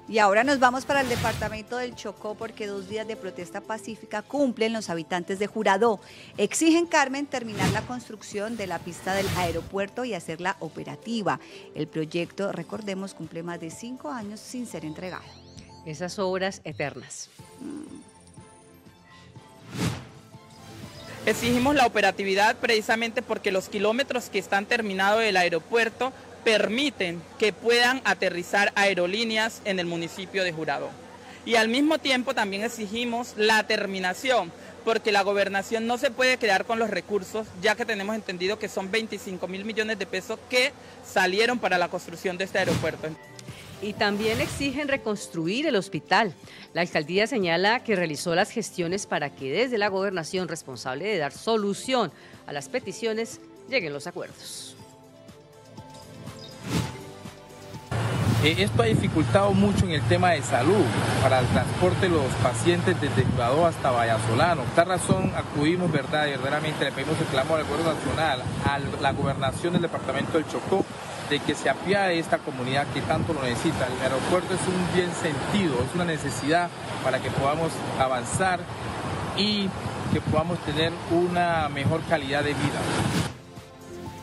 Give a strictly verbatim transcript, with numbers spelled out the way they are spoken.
Y ahora nos vamos para el departamento del Chocó porque dos días de protesta pacífica cumplen los habitantes de Jurado. Exigen, Carmen, terminar la construcción de la pista del aeropuerto y hacerla operativa. El proyecto, recordemos, cumple más de cinco años sin ser entregado. Esas obras eternas. Exigimos la operatividad precisamente porque los kilómetros que están terminados del aeropuerto permiten que puedan aterrizar aerolíneas en el municipio de Jurado. Y al mismo tiempo también exigimos la terminación, porque la gobernación no se puede quedar con los recursos, ya que tenemos entendido que son veinticinco mil millones de pesos que salieron para la construcción de este aeropuerto. Y también exigen reconstruir el hospital. La alcaldía señala que realizó las gestiones para que desde la gobernación responsable de dar solución a las peticiones lleguen los acuerdos. Esto ha dificultado mucho en el tema de salud para el transporte de los pacientes desde Jurado hasta Vallasolano. Por esta razón acudimos, verdad, y verdaderamente le pedimos el clamor al gobierno nacional, a la gobernación del departamento del Chocó, de que se apiade de esta comunidad que tanto lo necesita. El aeropuerto es un bien sentido, es una necesidad para que podamos avanzar y que podamos tener una mejor calidad de vida.